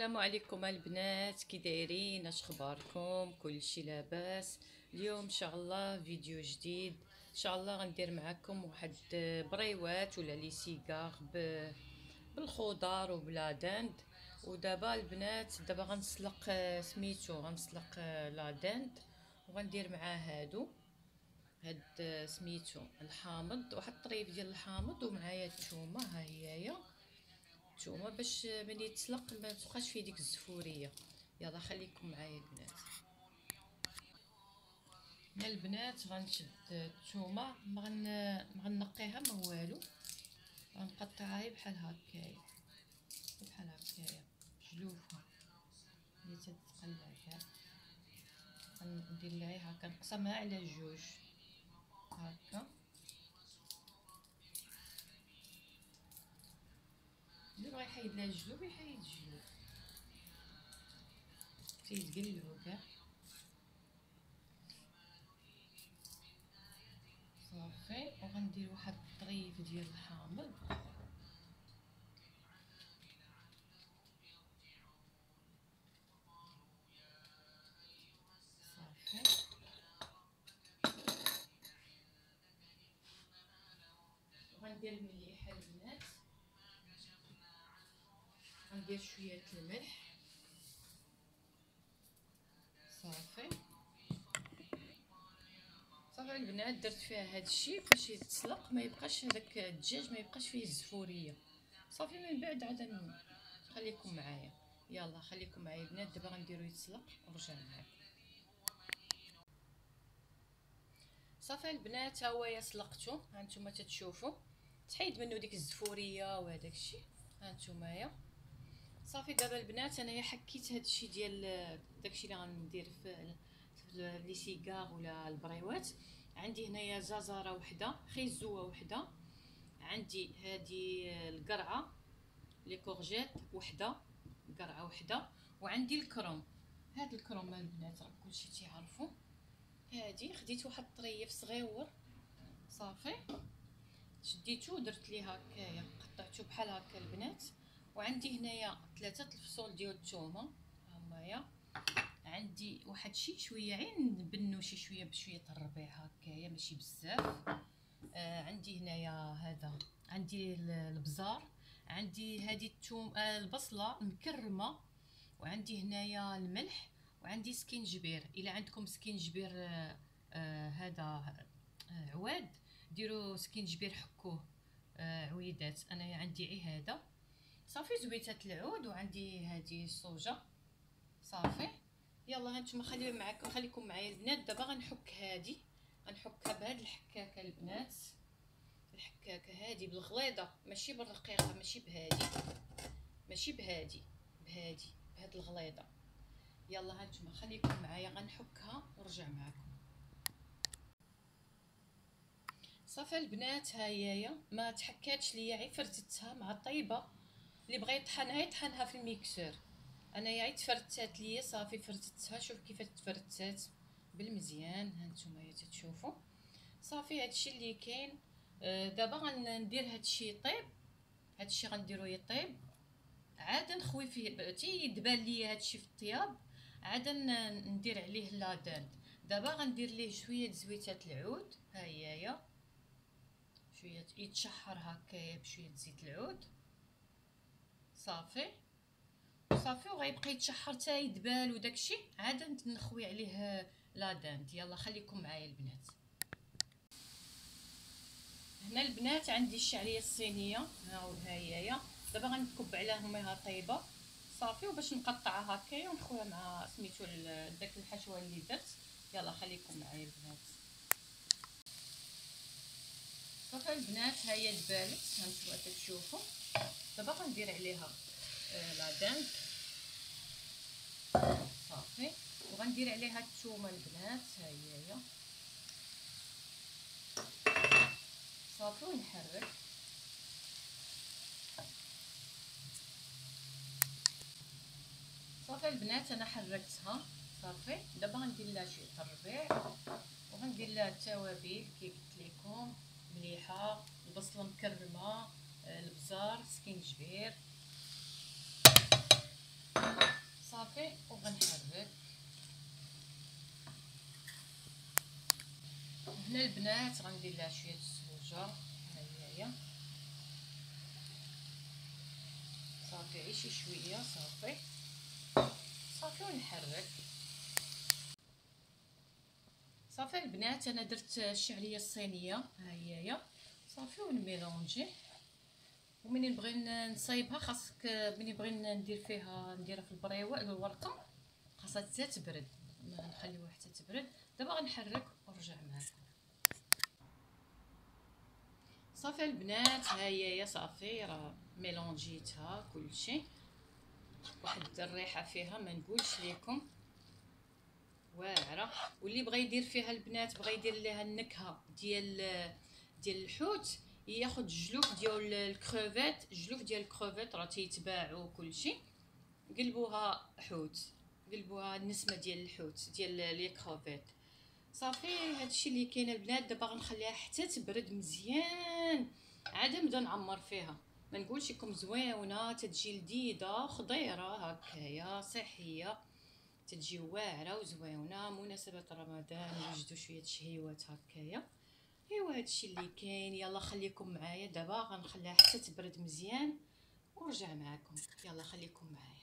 السلام عليكم البنات، كي دايرين؟ اش اخباركم؟ كلشي لاباس؟ اليوم ان شاء الله فيديو جديد. ان شاء الله غندير معكم واحد بريوات ولا لي سيغار بالخضار وبلا دند. ودابا البنات دابا غنسلق سميتو غنسلق لا دند، وغندير معاه هاد سميتو الحامض، واحد الطريف ديال الحامض، ومعايا الثومه. ها هي نتوما باش ملي تسلق ما تبقاش فيه ديك الزفوريه. يلا خليكم معايا البنات. يا البنات غنشد الثومه، ما غنقيها ما والو، غنقطعها بحال هكايا بحال هكايا جلوفها اللي تتقلع كاع. غندير لها هكا، نقسمها على جوج هكا. اللي بغا يحيد لها الجلوب يحيد الجلوب، تيتقلعو كاع. صافي، وغندير واحد الطريف ديال الحامض. صافي، وغندير المليحه البنات، غندير شويه الملح. صافي صافي البنات، درت فيها هادشي باش يتسلق، ما يبقاش هذاك الدجاج ما يبقاش فيه الزفوريه. صافي من بعد عاد خليكم معايا. يلا خليكم معايا البنات، دابا غنديرو يتسلق ونرجع معاكم. صافي البنات، ها هو يا سلقتو، ها نتوما تتشوفوا تحيد منه ديك الزفوريه وهداك الشيء. ها نتوما صافي. دابا البنات انايا حكيت هادشي ديال داكشي اللي غندير في لي سيغار ولا البريوات. عندي هنايا زازاره وحده، خيزوه وحده، عندي هادي القرعه لي كورجيت وحده، قرعه وحده، وعندي الكروم. هاد الكروم البنات راه كلشي تيعرفوا. هادي خديت واحد الطريف صغيور. صافي شديتو ودرت ليه هكايا، قطعتو بحال هكا البنات. وعندي هنايا 3 الفصول ديال الثومه، هاهمايا. عندي واحد شويه عين نبنو شويه بشويه الربيع هكايا، ماشي بزاف. عندي هنايا هذا، عندي البزار، عندي هذه الثوم، البصله مكرمه، وعندي هنايا الملح، وعندي سكينجبير. الا عندكم سكينجبير هذا عواد، ديروا سكينجبير حكوه عويدات. انا عندي غير هذا. صافي زويته العود، وعندي هذه الصوجه. صافي يلا هانتوما خليكم معايا البنات. دابا غنحك هذه، غنحكها بهاد الحكاكه البنات، الحكاكه هذه بالغليظه، ماشي بالرقيقه، ماشي بهادي، ماشي بهادي، بهاد الغليظه. يلا هانتوما خليكم معايا، غنحكها ونرجع معكم. صافي البنات، ها هي ما تحكاتش ليا، غير فرتتها مع الطيبه. اللي بغى يطحنها يطحنها في الميكسور، انايا غير تفرتات ليا. صافي فرتتها، شوف كيف تفرتات بالمزيان. هانتوما تتشوفوا. صافي هادشي اللي كاين. دابا غندير هادشي يطيب، هادشي غنديرو يطيب، عاد نخوي فيه تيدبال ليا هادشي في الطياب، عاد ندير عليه لادان. دابا غندير ليه شويه زويته العود. ها هي شويه يتشحر هكايا بشويه زيت العود. صافي صافي، وغيبقى يتشحر حتى يدبال وداكشي، عاد نخوي عليه لاداند. يلا خليكم معايا البنات. هنا البنات عندي الشعريه الصينيه، ها هي. دابا غنكب عليها ميها طيبه. صافي، وباش نقطعها هكايا ونخويها مع سميتو داك الحشوه اللي درت. يلا خليكم معايا البنات. صافي البنات، ها هي دبالت، هانتوما تشوفوا. دابا غندير عليها لادان. صافي، وغندير عليها الثومه البنات. ها هي صافي، ونحرك. صافي البنات، انا حركتها. صافي دابا غندير لها شويه الربيع، وغندير لها التوابل كي قلت لكم، مليحه، البصله مكرمه، البزار، سكينجبير. صافي وغنحرك. هنا البنات غندير لها شويه الزوجه، ها هي صافي، عيشي شويه صافي صافي ونحرك. صافي البنات انا درت الشعريه الصينيه، ها هي صافي ونميلونجي. ومني نبغي نصايبها خاصك ملي نبغي نديرها في الورقه خاصها حتى تبرد، ما نخليوها حتى تبرد. دابا غنحرك ونرجع معكم. صافي البنات ها هي صافي راه ميلونجيتها كلشي، واحد الريحه فيها ما نقولش لكم واعره. واللي بغى يدير فيها البنات بغى يدير لها النكهه ديال الحوت، ياخذ جلوف ديال الكروفيت، جلوف ديال الكروفيت راه تيتباعوا كلشي، قلبوها حوت، قلبوها النسمه ديال الحوت ديال لي كروفيت. صافي هادشي اللي كاين البنات. دابا غنخليها حتى تبرد مزيان عاد نبدا نعمر فيها. ما نقولش لكم زويونه، تتجي لذيذه خضيره هكايا صحيه، تتجي واعره وزويونه مناسبه رمضان، نوجدوا شويه شهيوات هكايا. ايوا هادشي اللي كاين. يلا خليكم معايا دابا، غنخليها حتى تبرد مزيان ونرجع معكم. يلا خليكم معايا.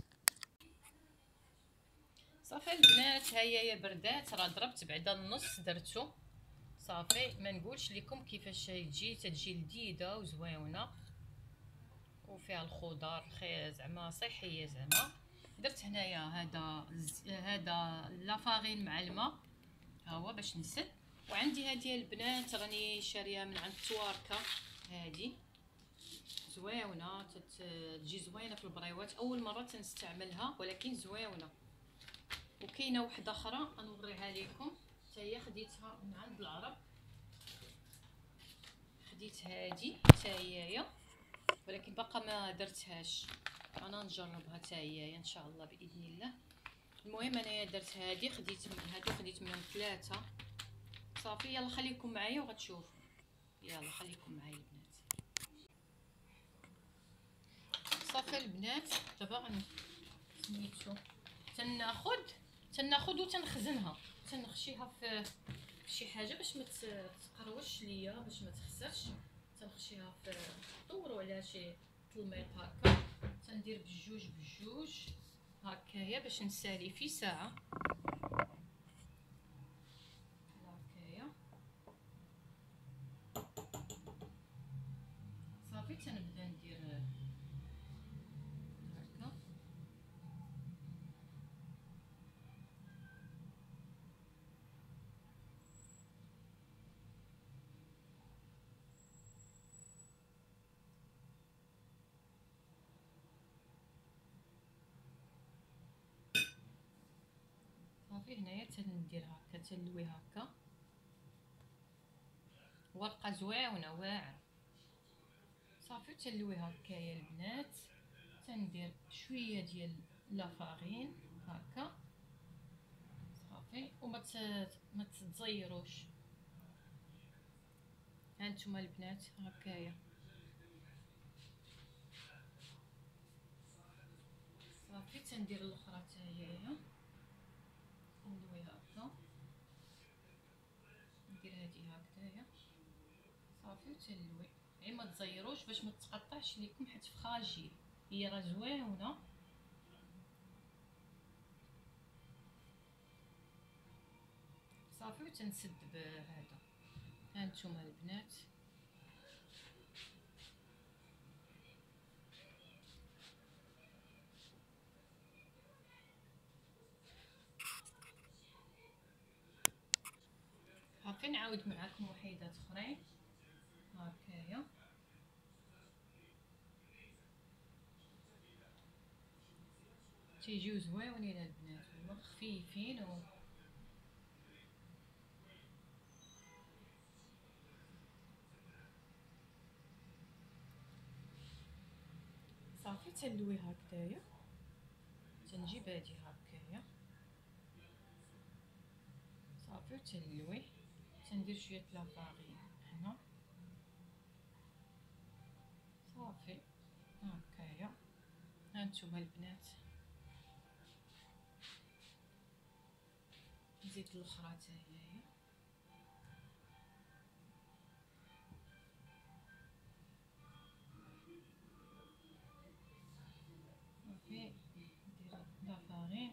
صافي البنات ها هي بردات، راه ضربت بعدا النص درتو صافي. ما نقولش لكم كيفاش تجي لذيذه وزويونه وفيها الخضر خير زعما صحيه زعما. درت هنايا هذا لافارين مع الماء ها هو باش نسد. وعندي هذه البنات راني شاريه من عند تواركه، هذه زويونه تجي زوينه في البريوات، اول مره تنستعملها ولكن زويونه. وكاينه واحده اخرى غنوريها لكم حتى هي، خديتها من عند العرب، خديت هذه حتى هي ولكن باقا ما درتهاش، انا نجربها حتى هي ان شاء الله باذن الله. المهم انايا درت هذه، خديت منهم 3 صافي. يلا خليكم معايا وغتشوفوا. يلا خليكم معايا البنات. صافي البنات دابا سميتو تناخذ وتنخزنها، تنخشيها في شي حاجه باش ما تقروش ليا، باش ما تخسرش. تنخشيها في طوروا على شي طلميط هكا، تندير بجوج هكايا باش نسالي في ساعه هكايا. صافي تنبدا ندير هكا صافي. هنايا تندير هكا تنلوي هكا، ورقه زوينه واعره صافي. تنلوي هكايا البنات، تندير شويه ديال لافارين هكا صافي. وما ما تزيروش. هانتوما البنات هكايا صافي. تندير الاخرى حتى هي ندوي هكا، ندير هذه هكذايا صافي. وتنلوي غير ما تزيروش باش ما تقطعش ليكم حيت فراجيل، هي راه زوينه صافي. وتنسد بهذا. هانتوما البنات صافي. نعاود معكم وحيدات اخرين هكايا تيجيو زويونين البنات، هما خفيفين صافي. تنلوي هكذايا، تنجيب هادي هكايا صافي. وتنلوي تندير شويه لافارين هنا صافي هكايا. هانتوما البنات نزيد الاخرى حتى هي. صافي ندير لافارين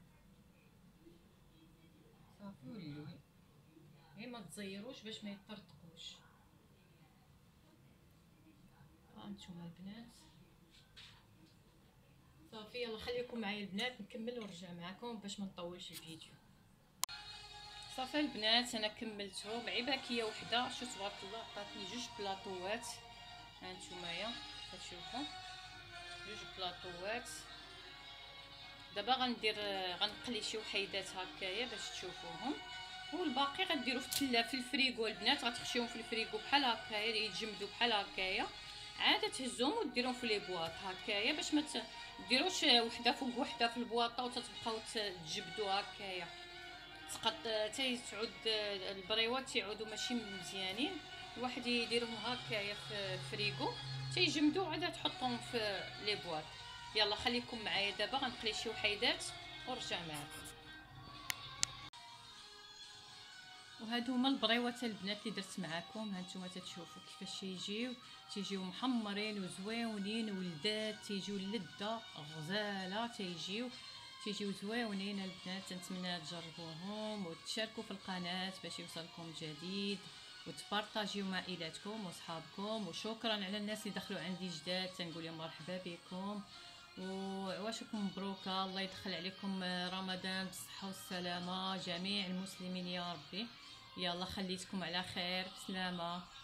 صافي ونلوي، غير ما تزيروش باش ما يطرطقوش. هانتوما البنات صافي، يلا خليكم معايا البنات نكمل ونرجع معكم باش ما نطولش الفيديو. صافي البنات انا كملته مع باكيه وحده، شو تبارك الله عطاتني جوج بلاطوات. هانتومايا كتشوفوا جوج بلاطوات. دابا غنقلي شي وحيدات هكايا باش تشوفوهم، والباقي غديروا في الفريغو البنات، غتخشيهم في الفريغو بحال هكايا يتجمدوا بحال هكايا، عاد تهزوهم وديرهم في لي بواط هكايا باش ما ديروش وحده فوق وحده في البواطه وتتبقاو تجبدوا هكايا، تعود البريوات تيعودوا ماشي مزيانين. الواحد يديرهم هكايا في الفريغو تيجمدوا، عاد تحطهم في لي بواط. يلا خليكم معايا دابا غنقلي شي وحيدات ونرجع معكم. وهادو هما البريوات البنات اللي درت معاكم. هانتوما تتشوفوا كيفاش تيجيو محمرين وزويونين ولذات، تيجيو لذة غزاله، تيجيو زويونين البنات. نتمنى تجربوهم وتشاركوا في القناه باش يوصلكم جديد، وتبارطاجيو مع عائلاتكم وصحابكم. وشكرا على الناس اللي دخلوا عندي جداد، تنقول لهم مرحبا بكم وعواشكم مبروكه. الله يدخل عليكم رمضان بالصحه والسلامه جميع المسلمين يا ربي. يلا خليتكم على خير، بسلامه.